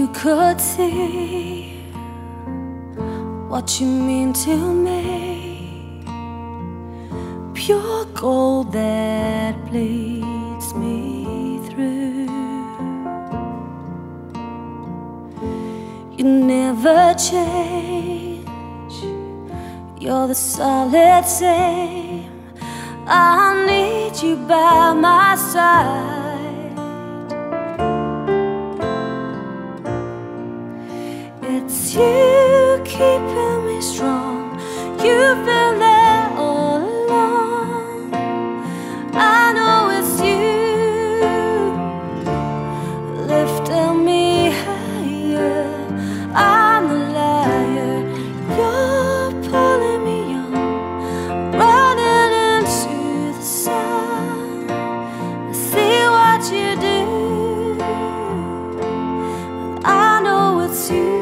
you could see what you mean to me, pure gold that bleeds me through. You never change, you're the solid same. I need you by my side. It's you keeping me strong. You've been there all along. I know it's you lifting me higher. I'm the liar, you're pulling me on, running into the sun. I see what you do, and I know it's you.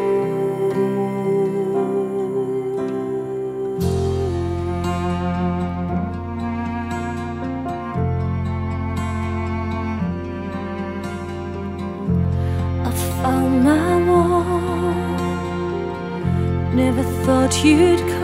I found my one, never thought you'd come.